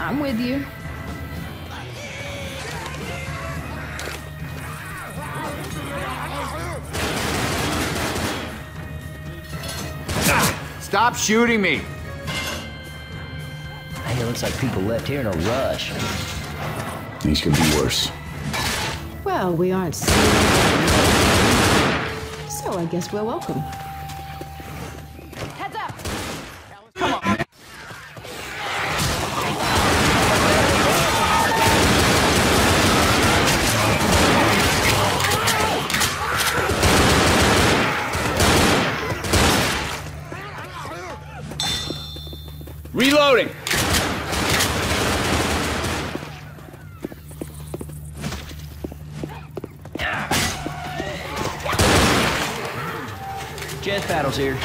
I'm with you. Stop shooting me! Hey, it looks like people left here in a rush. Things could be worse. Well, we aren't so I guess we're welcome. Heads up! Come on. Reloading! Jet paddles here.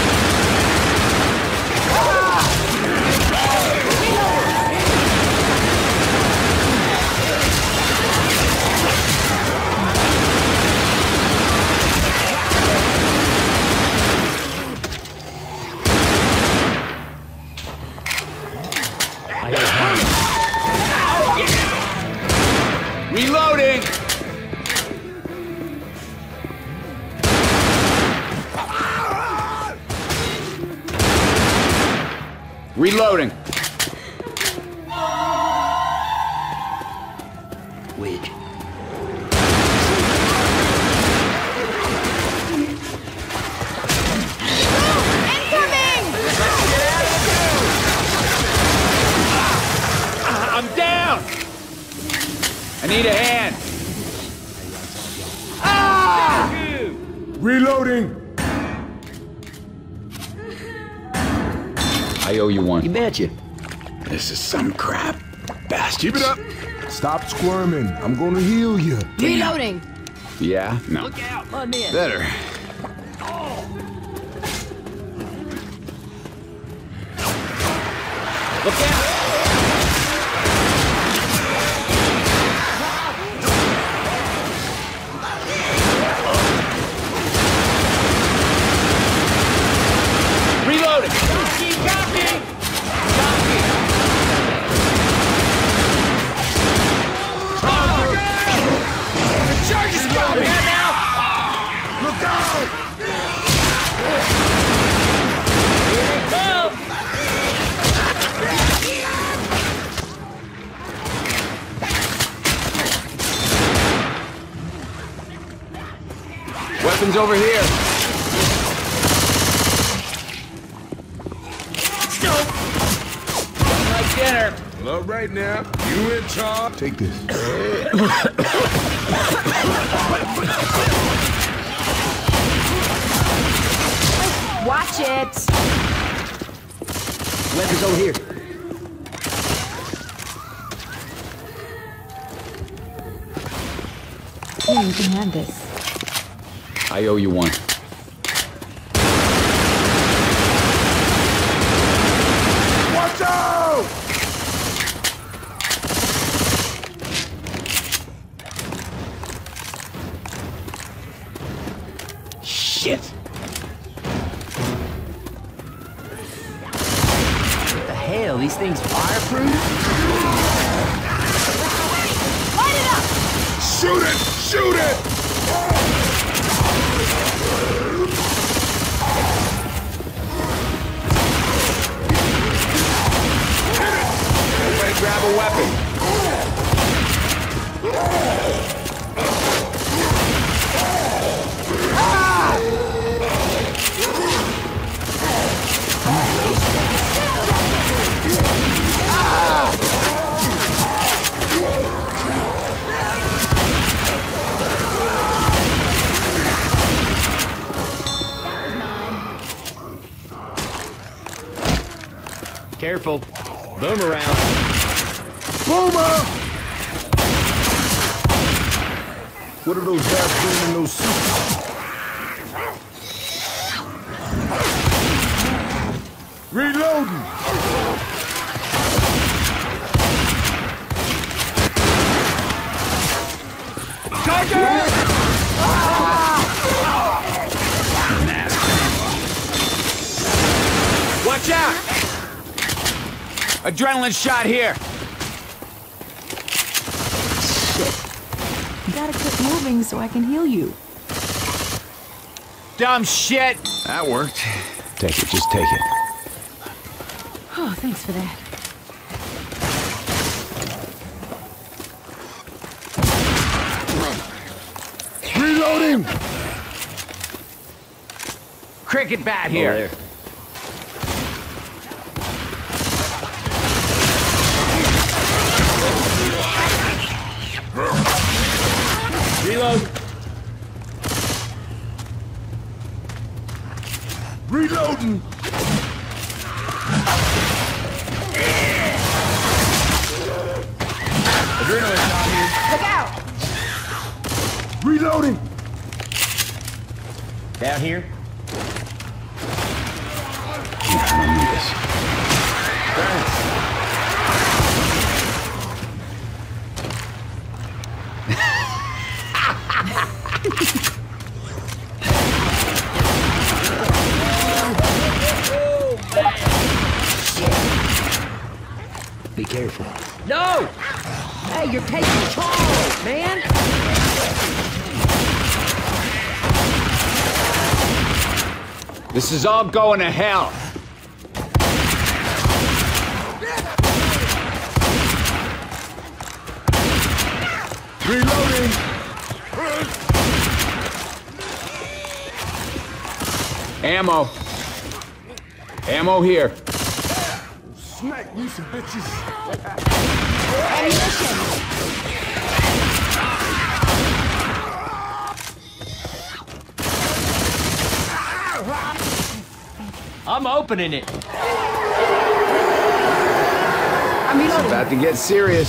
Reloading! Reloading. Which? I'm down! I need a hand. Ah! Reloading! I owe you one. You betcha. This is some crap. Bastards. Keep it up! Stop squirming. I'm gonna heal you. Reloading! Yeah? No. Look out, mud men. Better. Look out! Reloading! Charges coming! Now! Look out! Here it comes! Weapons over here. Like dinner. All right now. You in charge. Take this. Watch it! Weapons over here. Here, you can have this. I owe you one. Watch out! Shit! What the hell? These things fireproof? Light it up! Shoot it! Shoot it! Everybody grab a weapon. Careful. Boomerang. Boomer! What are those guys doing in those suits? Reloading! Carceri! Watch out! Adrenaline shot here. moving so I can heal you. Dumb shit! That worked. Take it, just take it. Oh, thanks for that. Reloading! Cricket bat here. Over there. Reload. Reloading! Adrenaline shot here. Look out! Reloading! Down here. I don't need this. Be careful. No! Hey, you're taking charge, man! This is all going to hell. Reloading! Ammo. Ammo here. Smack you some bitches! I'm opening it. I'm reloading. About to get serious.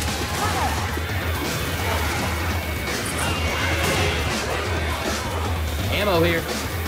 Ammo here.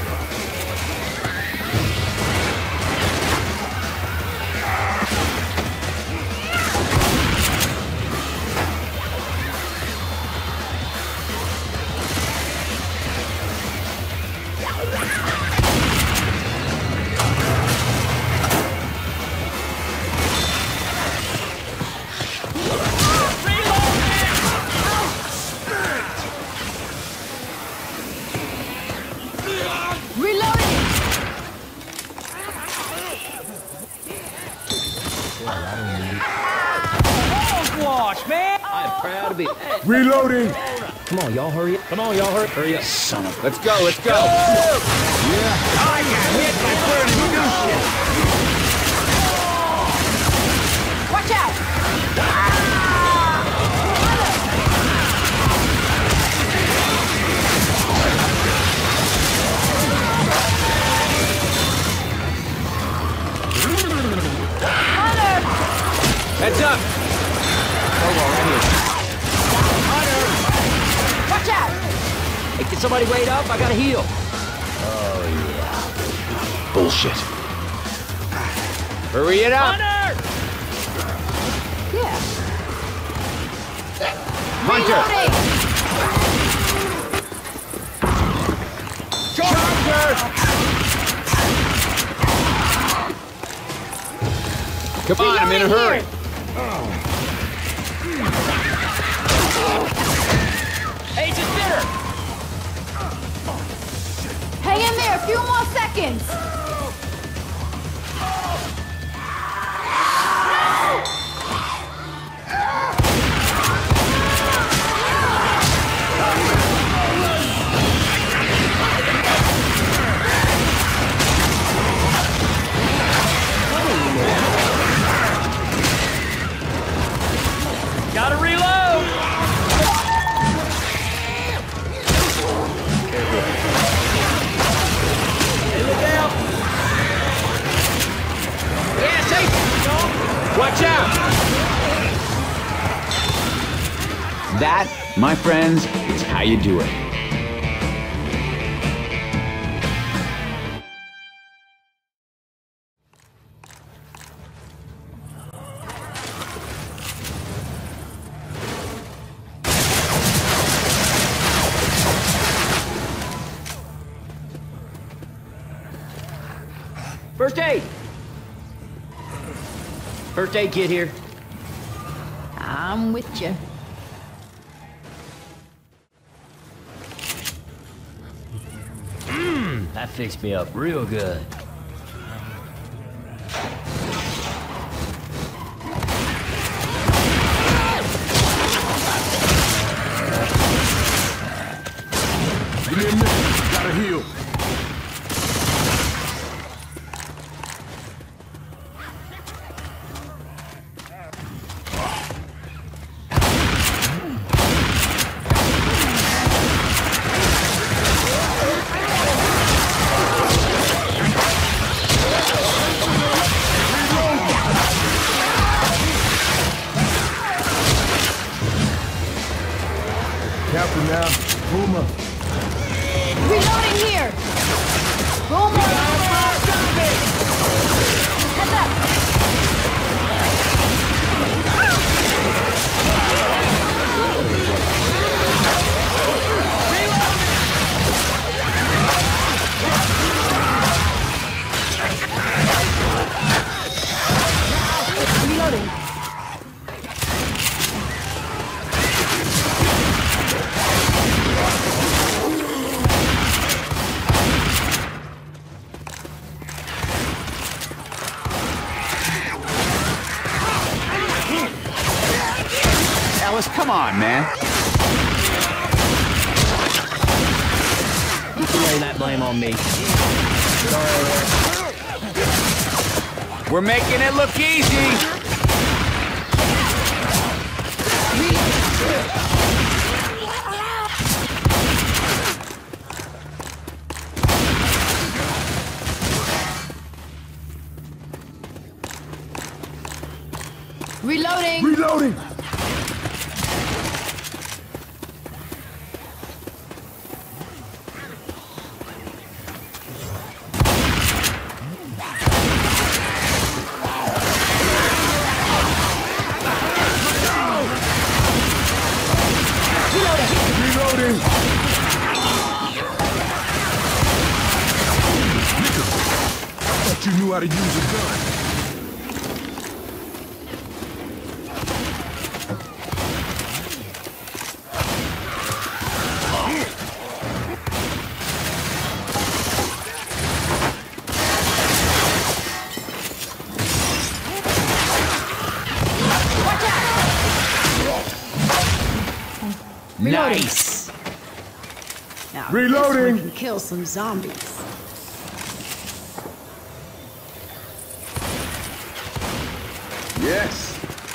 Wash, man! I'm proud to be. Reloading! Come on, y'all hurry up. Come on, y'all hurry up. Son of. Let's go. Let's go. I got hit by burning Watch out! Heads up. Watch out! Hey, can somebody wait up? I gotta heal. Bullshit. Hurry it up. Yeah. Hunter. Come on, I'm in a hurry. Agent Dinner! Hang in there, a few more seconds. Gotta reload! Hey, look out! Yeah, take it! Watch out. That, my friends, is how you do it. First aid! First aid kit here. I'm with you. That fixed me up real good. Give me a minute. Gotta heal. Careful now. Boomer. Reloading here! Boomer! Heads up! Reloading. Alice, come on, man. You can lay that blame on me. We're making it look easy. Reloading! Reloading. Reloading. I thought you knew how to use a gun. Nice. Now, Reloading. this one can kill some zombies. Yes.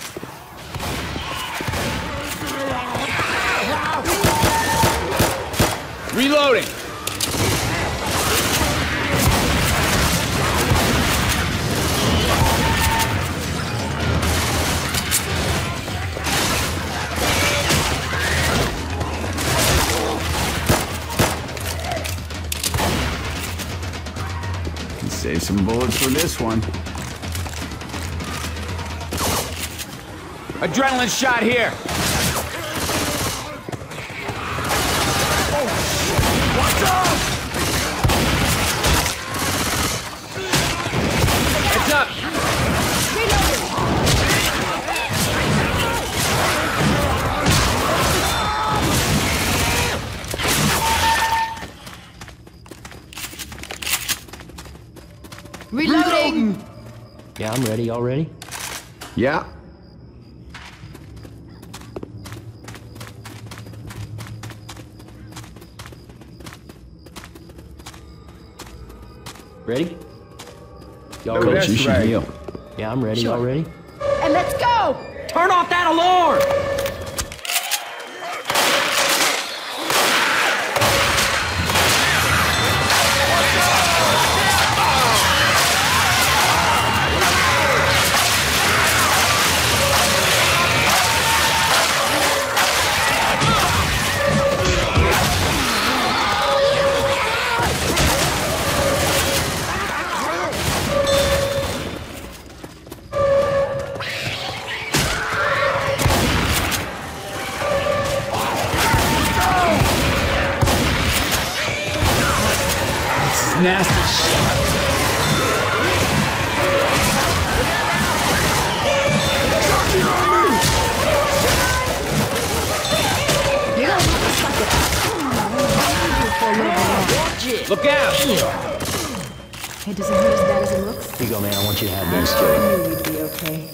Reloading. Save some bullets for this one. Adrenaline shot here. Watch out! Heads up. Reloading! Yeah, I'm ready. Y'all ready? Yeah. Ready? Y'all Oh, ready? that's You should right. heal. Yeah, I'm ready. Y'all ready? And let's go! Turn off that alarm! Nasty shit. You don't have to suck it up. For a little bit longer. Shit. Look out! It doesn't hurt as bad as it looks. Here you go, man. I want you to have Thanks, this. kid. I knew you'd be okay.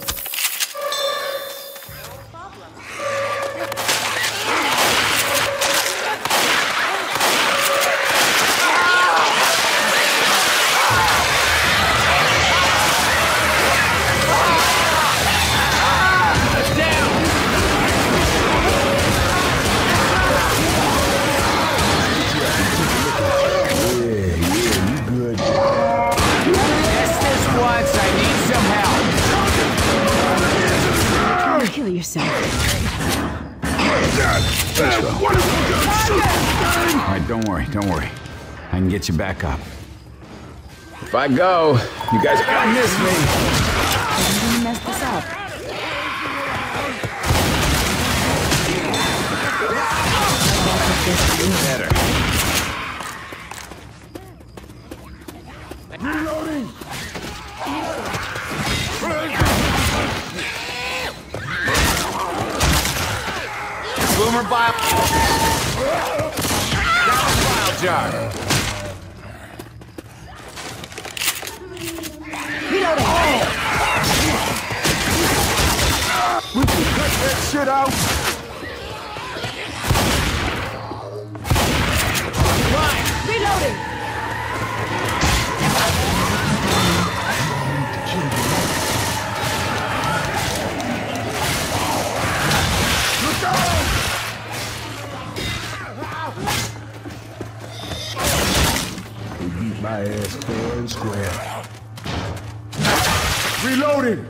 Kill yourself. All right, don't worry, don't worry. I can get you back up. If I go, you guys are gonna miss me. I'm gonna mess this up. Better. Reloading! Boomer bile. Down the bile jar. Reloading. We can cut that shit out! Reloading. Look out! They beat my ass fair and square. Reloading!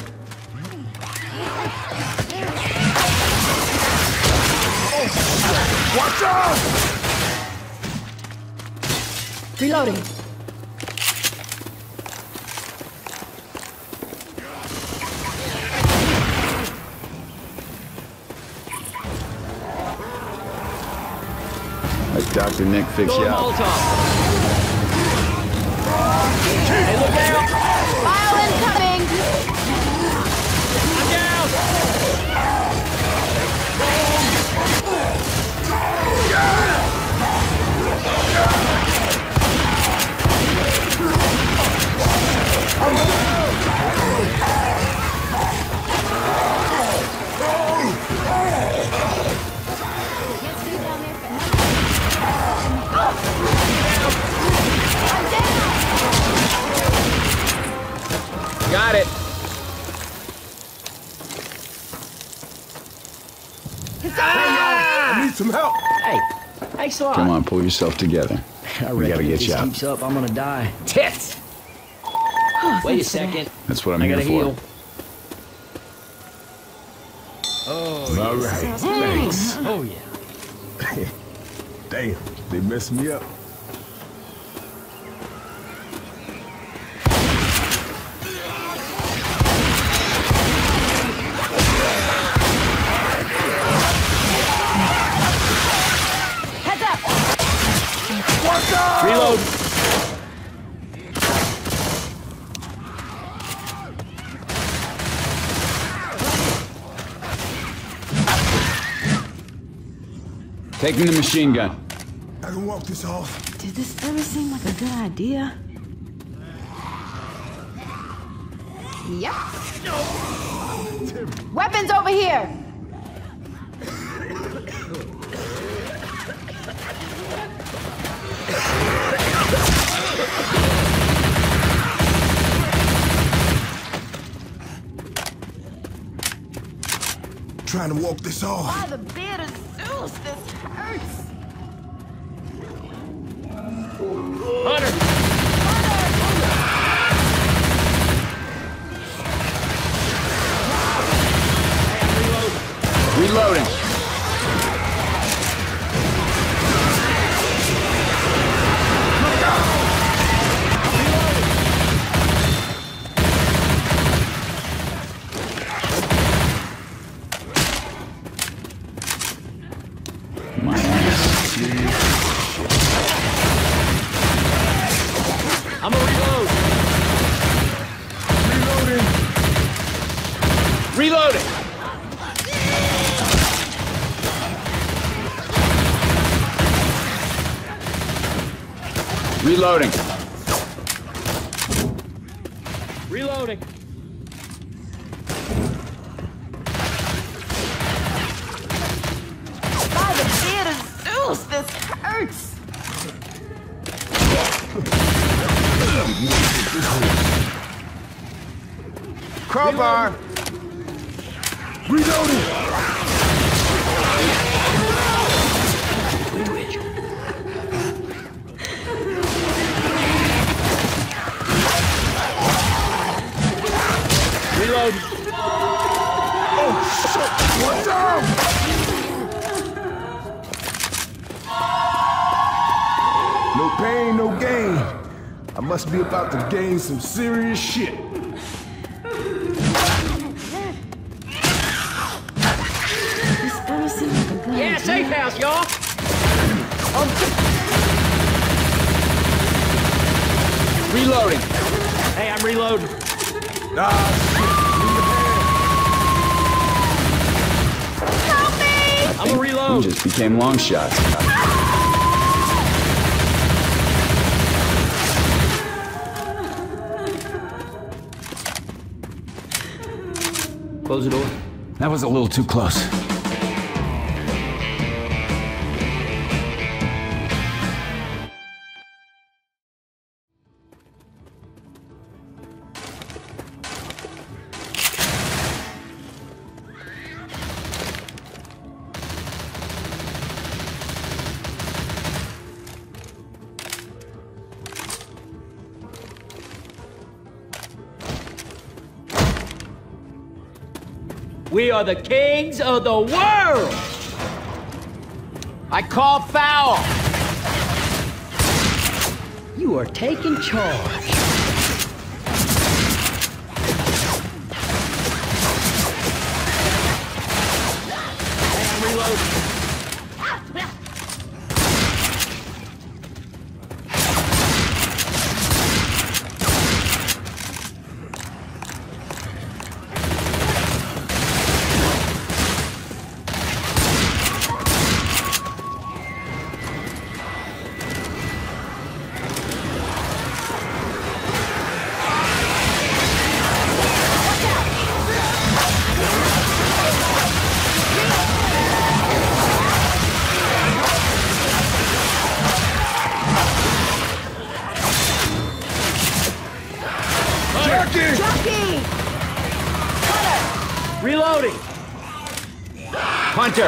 Oh, watch out! Reloading. Let Dr. Nick fix you up. Hey, look out! File incoming. I'm down! Got it. I need some help! Hey, thanks a lot. Come on, pull yourself together. I We gotta reckon get if this you out. keeps up, I'm gonna die. Tits! Oh, Wait a thanks for that. second. That's what I'm I here gotta for. heal. All right, thanks. Oh, yeah. Damn, they messed me up. Heads up. Watch out! Reload. Taking the machine gun. I can walk this off. Did this ever seem like a good idea? Yep. Weapons over here. Trying to walk this off. By the beard of Zeus, this hurts. Hunter! Reloading. My ass. I'm gonna reload! Reloading! Reloading. Reloading. Reloading. By the beard of Zeus, this hurts! Crowbar! Reloading! Reload. Oh, shit! What's up? No pain, no gain. I must be about to gain some serious shit. This fella seems like a good Yeah, safe house, y'all. Reloading. Hey, I'm reloading. Nah, I'm gonna We reload. just became long shots. Close the door. That was a little too close. We are the kings of the world. I call foul! You are taking charge. I'm reloading. Reloading. Hunter!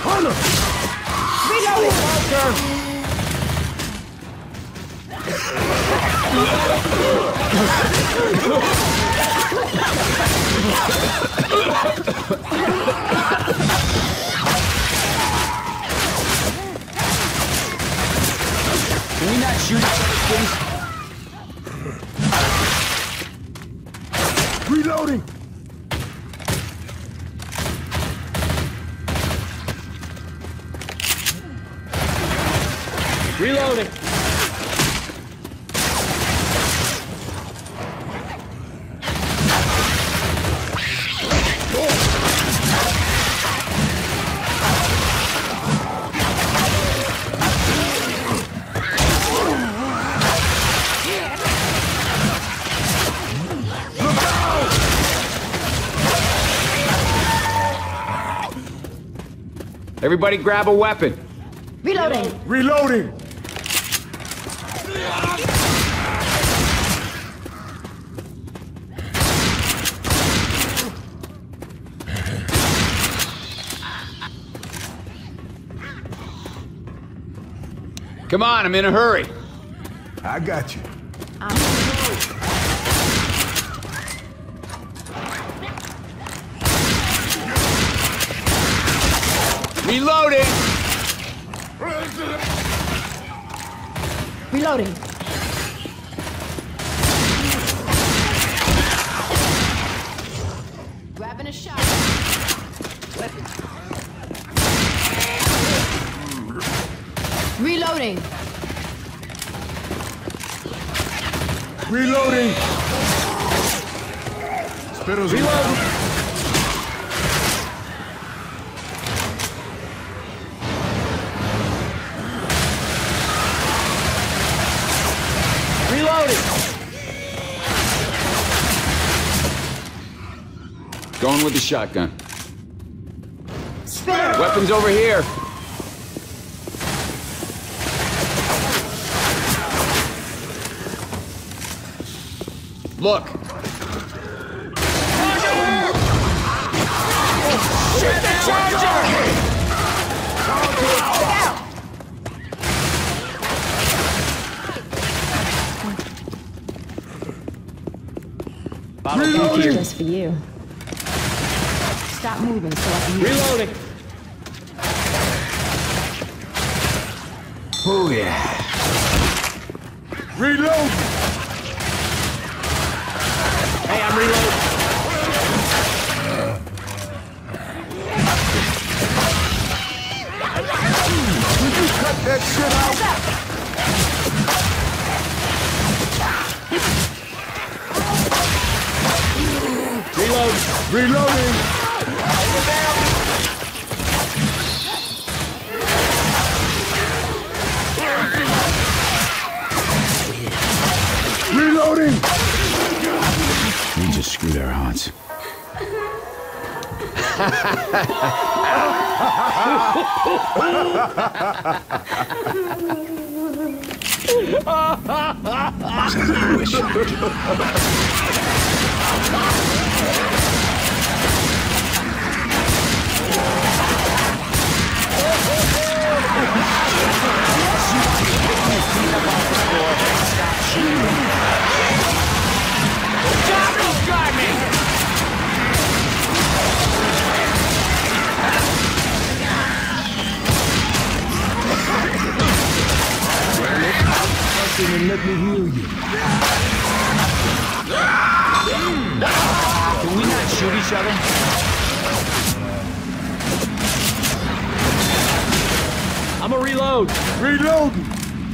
Can we not shoot each other, please? reloading! Reloading. Everybody grab a weapon. Reloading! Reloading! Come on, I'm in a hurry. I got you. Reloading! Reloading! Grabbing a shot. Reloading! Reloading! Spittles reloading! Reloading! Going with the shotgun. Weapons over here. Look. Shoot the charger! It's just for you. Stop moving so I can use it. Reloading! Oh, yeah. Reload! Hey, I'm reloading. Would you cut that shit out? Reload! Reloading! Reloading! We just screwed our odds. And let me heal you. Can we not shoot each other? I'm a reload! Reloading!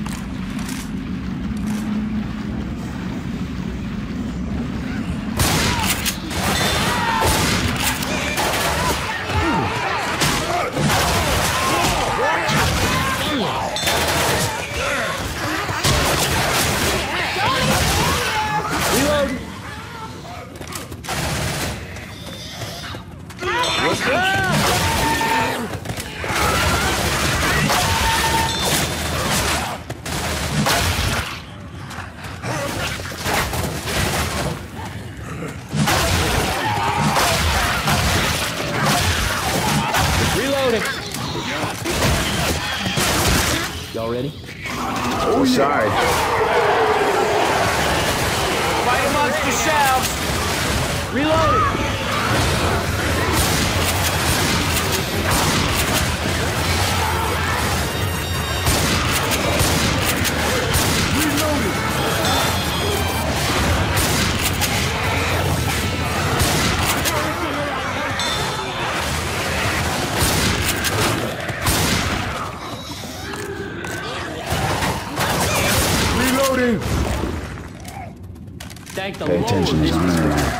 Y'all ready? Oh, sorry. Fight amongst yourselves! Reloading! Reloading! Thank the Pay Lord. attention, This he's on is his own.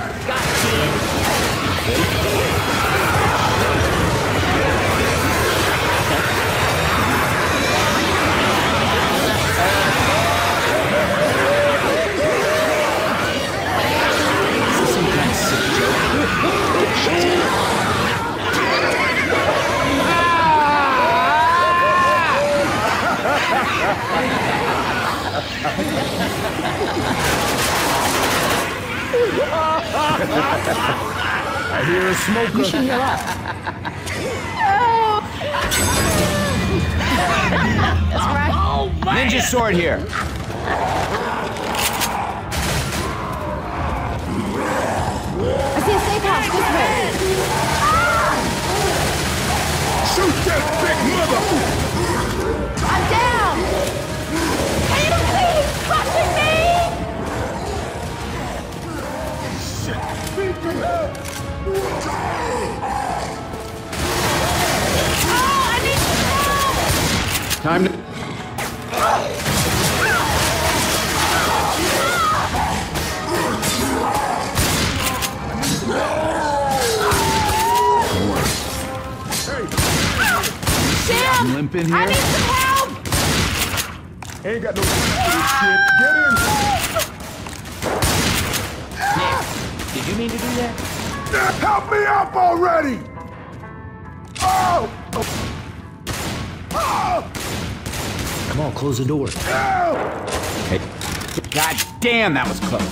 I hear a smoker. You should heal up. That's right. Oh, man! Ninja sword here. I see a safe house this way. Shoot that big mother! I'm down! Can you please crushing me? Oh, I need some help! Time to... Jim! Limp in I here? need some help! Ain't got no time for this shit. Get in! Help me up already! Oh! Oh! Come on, close the door. Help! Hey. God damn, that was close.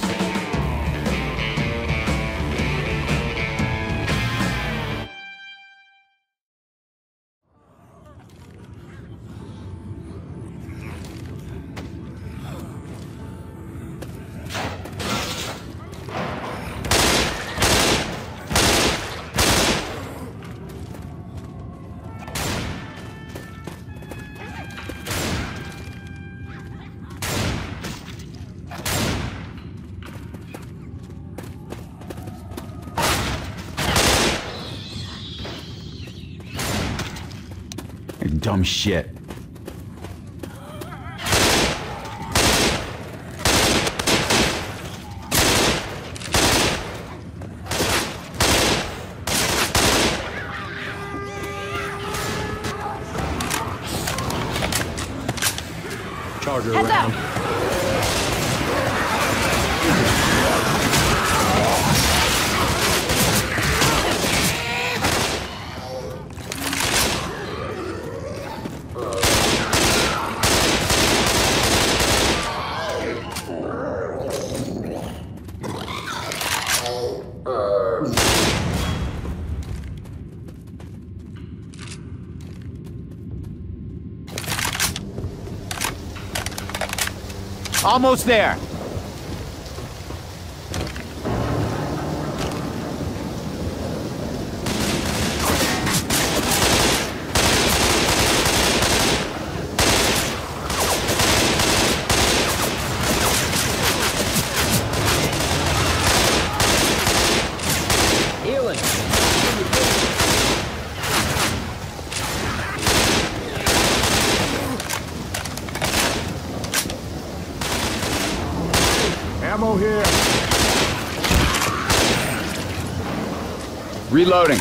Dumb shit. Charger Heads around. up! Almost there. Healing. Ammo here. Reloading.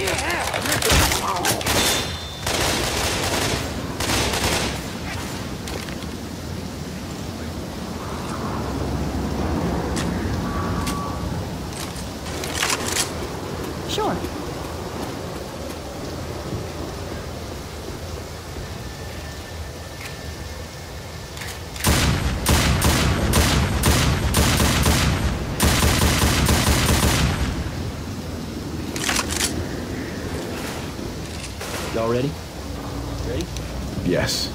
Sure. Y'all ready? Ready? Yes.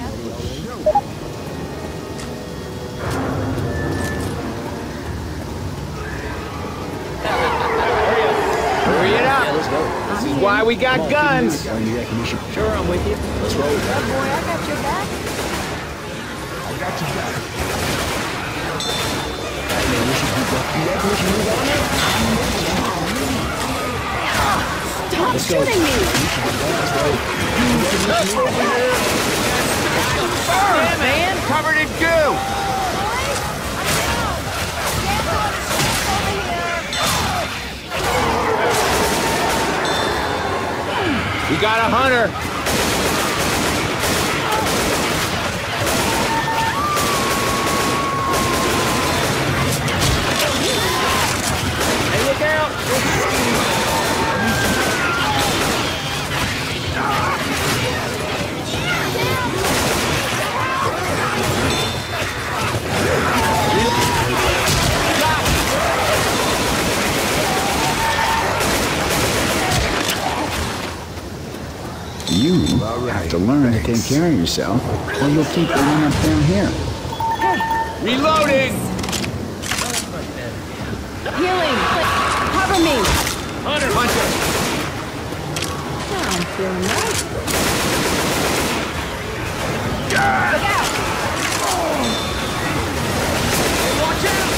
Hurry it Yeah, up. let's go. This is why we got guns. Sure, I'm with you. Let's roll. Boy, I got your back. I got you back. Stop shooting me! Yeah, man, covered in goo. We got a hunter. Hey, look out! You have to learn to take care of yourself, or you'll keep running up down here. Reloading! Healing! Cover me! Hunter! Hunter! Now I'm feeling right. Look out! Watch out!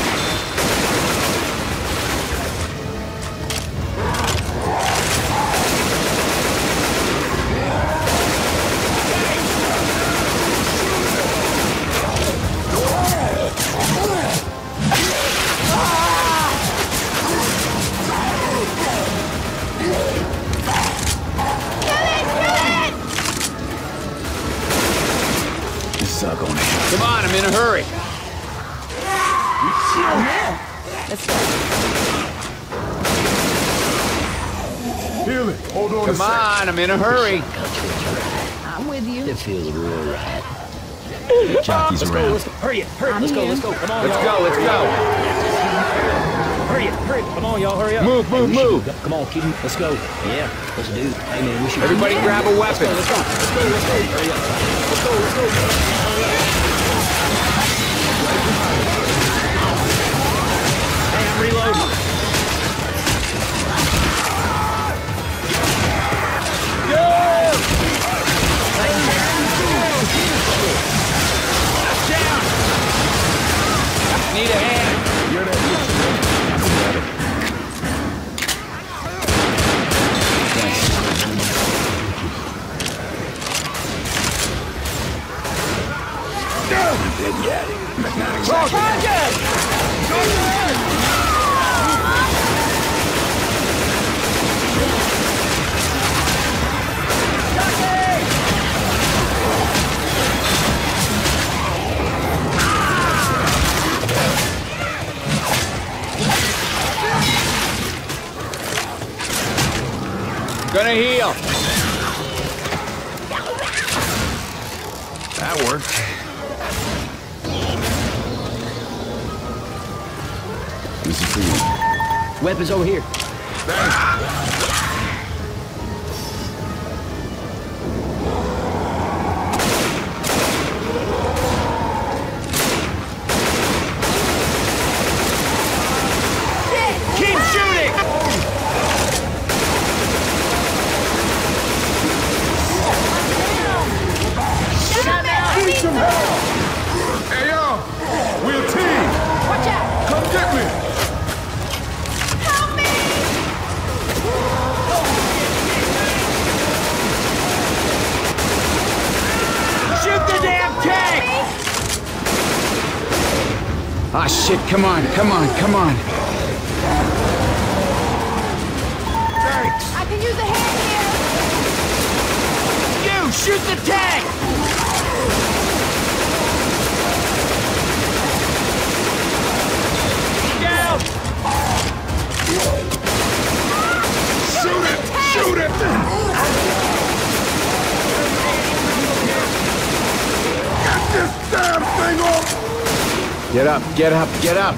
Come on, I'm in a hurry. Let's go. Kill it. Hold on a Come sec. on, I'm in a hurry. I'm with you. It feels real right. Jockey's Let's go, around. let's go. Hurry it, hurry it. Let's go, let's go. Come on, Let's y'all. go, let's go. Hurry it, hurry it. Come on, y'all, hurry up. Move, Hey, move, we should move. go. Come on, keep him. Let's go. Yeah, let's do. Hey, man, we should. Everybody grab a weapon. Let's go, let's go, let's go. Hurry up. Let's go, let's go. Hey, I'm reloading. Need a hand. You're that Gonna heal. That worked. This is for you. Weapons over here. Keep shooting. Need some help! Hey, yo! We're a team! Watch out! Come get me! Help me! Shoot the damn tank. Ah, shit, come on, come on, come on. Thanks! I can use a hand here! You, shoot the tank. Down. Shoot it! Shoot it! Get this damn thing off! Get up, get up, get up.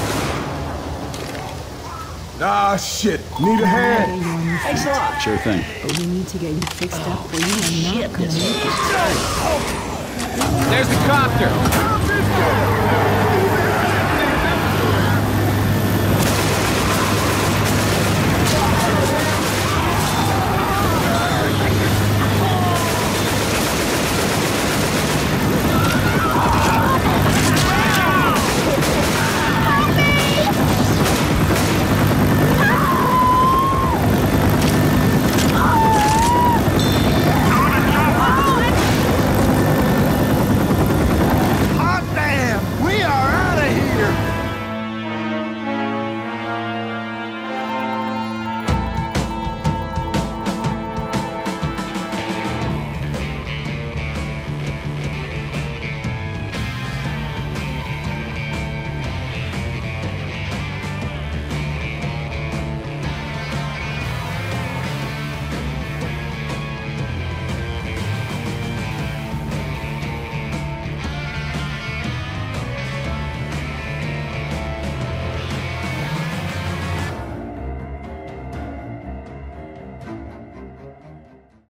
Ah, shit. Need a hand. Thanks a lot. Sure thing. But we need to get you fixed up for you and Shit, not gonna this make it. There's the copter.